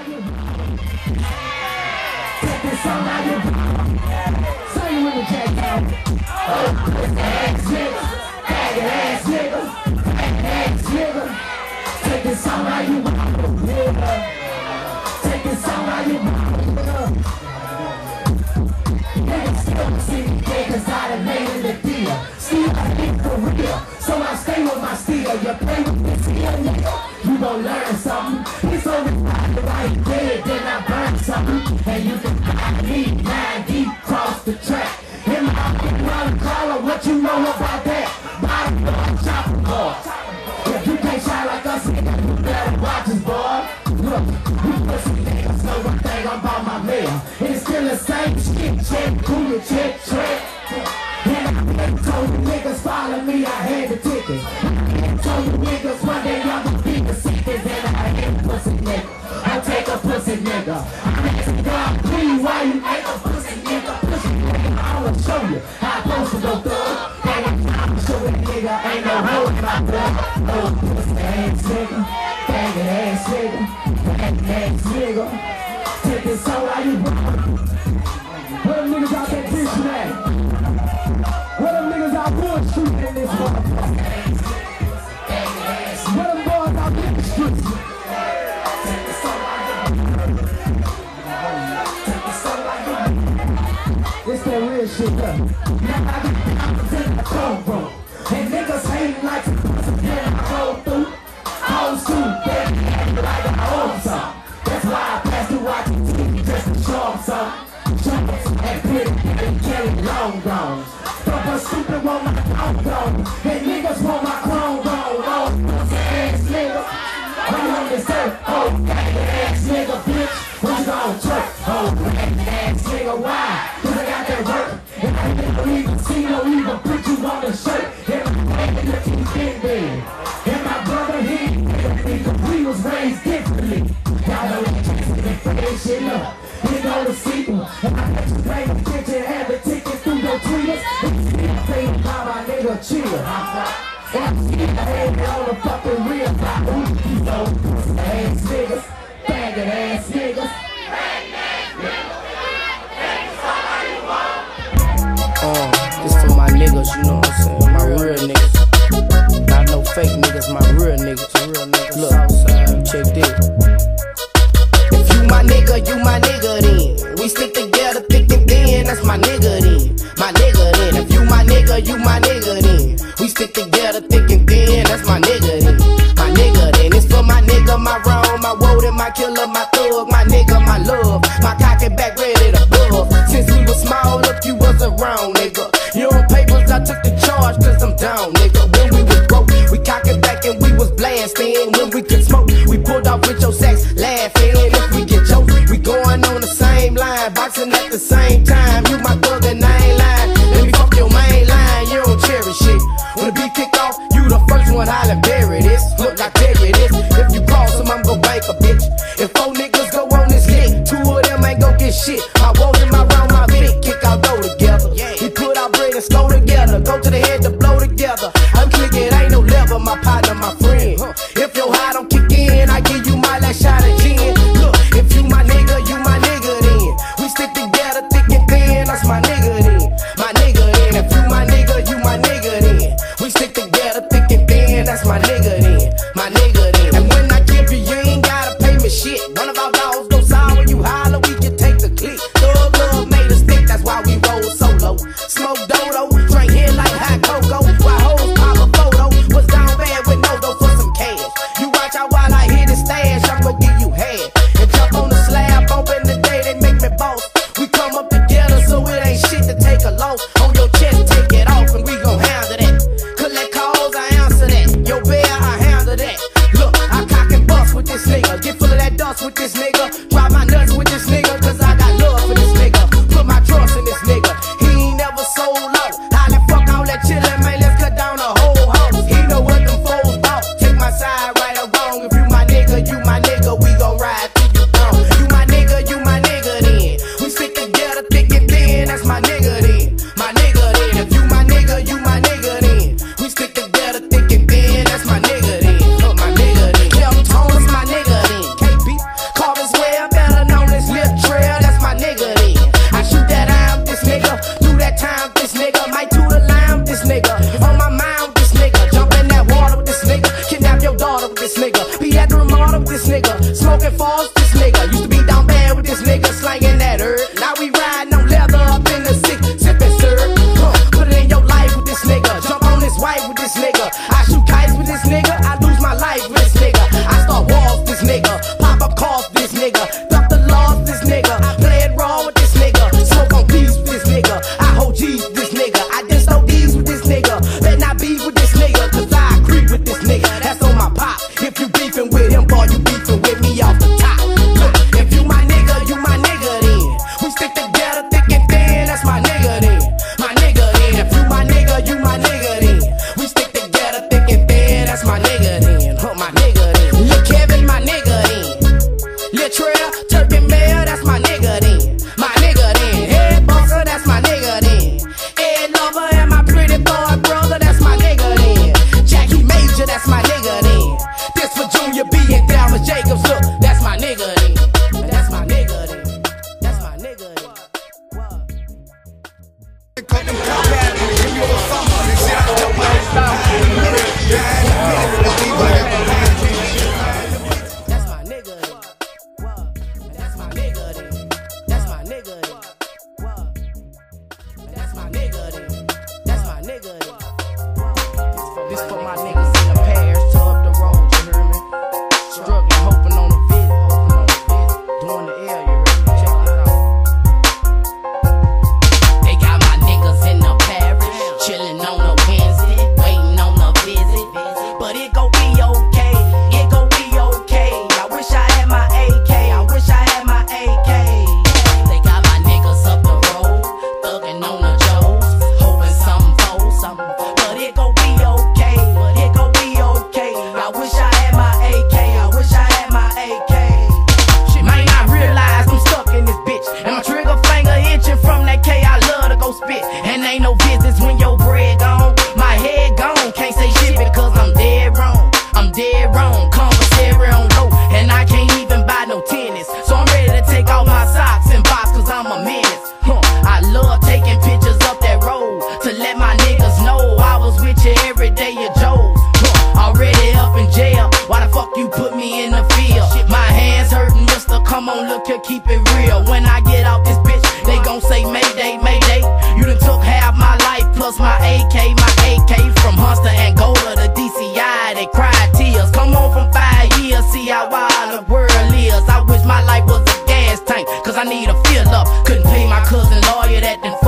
Take this song how you say you in the jack out. Oh, pussy ass nigga, faggot ass nigga, faggot ass nigga. Take this song how you nigga. Take this song how you nigga. Niggas still see me dead cause I done made it a deal. Still I think for real, so I stay with my steel. You play with this here nigga, you gon' learn something. It's only right dead, then I burn something. And you can find me 9 deep cross the track. In my run caller, what you know about that? Bottom door, chopper boy. If you can't shine like us, you better watch us, boy. Look, we pussy niggas know one thing about my mail. It's still the same shit, check, cool your check, check. And I told the niggas follow me, I had the tickets. I told the niggas one day y'all gonna be the sickest. And I ain't a pussy nigga, I take a pussy nigga. I'm asking God, please, why you ain't a pussy nigga? Pussy nigga, I'ma show you how I'm supposed to go through. And I'm showing nigga, ain't no hoe in my blood. Oh, pussy ass nigga, faggot ass nigga, faggot ass nigga. Take this song how you want. Where them niggas out that bitch at? Where them niggas out wood shooting in this motherfucker? Where them boys out in the streets? It's that real shit though. Now I get diamonds in the cold room. And niggas hate like some pussy I go through. Whole suit, baby, acting like I own some. That's why I pass through watching TV just to show them some. Jumpers and pretty and carry long guns. But stupid want my chrome gone. And niggas want my chrome gone. Oh, pussy ass nigga. I'm on this earth. Oh, faggot ass nigga, bitch. What you gon' twerk? Oh, faggot ass nigga, why? Cause I got that work. And I never even see no even put you on the shirt. And I'm in the TV bed. And my brother, we was raised differently. Y'all know that for this shit up. You know the sequel. And I let you play the bitch and have the tickets through your tweeters. And still think about my nigga chill. And I'm still headed on the fucking real about who these old pussy ass niggas, faggot ass niggas. This for my niggas, you know what I'm saying? My real niggas. Not no fake niggas, my real niggas. Look, check this. If you my nigga then. We stick together thick and thin, that's my nigga then. My nigga then. If you my nigga then. We stick together thick and thin, that's my nigga then. My nigga then. It's for my nigga, my wrong, my woad and my killer, my thug, my nigga, my love. My cock and back ready to buzz. Since we was small, look, you was around, nigga. You on papers, I took the charge cause I'm down, nigga. When we was broke, we cock it back and we was blasting. When we could smoke, we pulled off with your sex, laughing. If we get choked, we going on the same line, boxing at the same time. You my thug and I ain't lying. Let me fuck your main line, you don't cherish shit. When the beat kick off, you the first one I'll bury this. Look, I tell you this, if you cross them, I'm gon' bank a bitch. If 4 niggas go on this lick, 2 of them ain't gon' get shit. My woad and my round, my Vic, kick out go together. We put our bread and slow together, go to the head to blow together. I'm clicking, ain't no level, my partner, my friend. If your high don't kick in, I give you my last shot of gin. Look, if you my nigga then. We stick together thick and thin, that's my nigga then. My nigga then. If you my nigga then. We stick together thick and thin, that's my nigga then. My nigga then. And when I give you, you ain't gotta pay me shit. One of our dogs go sour when you holler, we can take the click. Thug love made us stick, that's why we roll solo. Smoke dodo, drink here like hot cocoa. While hoes pop a photo, was down bad with no dough for some cash. You watch out while I hit the stash, I'm gon' give you head. And jump on the slab, open the day, they make me boss. We come up together, so it ain't shit to take a loss. On your chest, take it off, and we gon' handle that. Collect calls, I answer that. Yo, bear, I handle that. Look, I cock and bust with this nigga. Get full of that dust with this nigga. Drop my nuts with this nigga, cause I got love for this nigga. Put my trust in this nigga. He ain't never sold out. How the fuck all that chillin', man? Let's cut down the whole house. He know what them foes bout. Take my side, right or wrong. If you my nigga, we gon' ride till you gone. You my nigga then. We stick together thick and thin, that's my nigga then. My nigga then. If you my nigga then. We stick together thick and thin, that's my nigga then. My nigga then. Kelton is my nigga then. KB, Carver's well, Carter with this nigga, smoking falls this nigga. Used to be down bad with this nigga, slanging that herb. Now we riding on leather up in the six, sipping syrup. Put it in your life with this nigga, jump on this wife with this nigga. I shoot kites with this nigga, I lose my life with this nigga. I start walls with this nigga, pop up calls with this nigga, duck the laws with this nigga. I play it raw with this nigga, smoke on peace with this nigga. I hold G's with this nigga, I just throw D's with this nigga. Better not be with this nigga, cause I agree with this nigga. That's on my pop. If you beefing with him, boy, you beefing with me off the top. If you my nigga then. We stick together thick and thin, that's my nigga then. My nigga then. If you my nigga then. We stick together thick and thin, that's my nigga then. My nigga then. Lil' Kevin, my nigga then. Lil' Trail, Turpin Mail, that's my nigga then. My nigga then. Head Bunker, that's my nigga then. Ed Lover and my pretty boy brother, that's my nigga then. Jackie Major, that's my nigga then. This for Junior B and Dallas Jacobs, look, that's my nigga then. That's my nigga then. That's my nigga then. That's my nigga then. That's my nigga then. That's my nigga then. That's my nigga then. That's my nigga then. This for my niggas in the past, to up the road, you hear me? Struggling, hoping on the visit, doing the air, you heard me? Check this out. They got my niggas in the parish, chilling on a Wednesday, waiting on a visit. But it gon' be okay, it gon' be okay. I wish I had my AK, I wish I had my AK. They got my niggas up the road, thugging on the Joes, hoping something for something. But it gon' be okay, but it gon' be okay. I wish I had my AK, I wish I had my AK. Shit, man, I realize I'm stuck in this bitch, and my trigger finger itching from that K. I love to go spit, and ain't no visits when your bread gone. My head gone, can't say shit because I'm dead wrong. I'm dead wrong, commissary on low, and I can't even buy no tennis. So I'm ready to take off my socks and box cause I'm a menace. I love taking pictures up that road to let my niggas know I was with you every day you Joes. Already up in jail, why the fuck you put me in the field? My hands hurting, mister, come on, look here, keep it real. When I get out this bitch, they gon' say Mayday, Mayday. You done took half my life plus my AK from Hunter and Gola to DCI. They cried tears, come on from 5 years, see how wild the world is. I wish my life was a gas tank, cause I need a fill up. Couldn't pay my cousin lawyer that done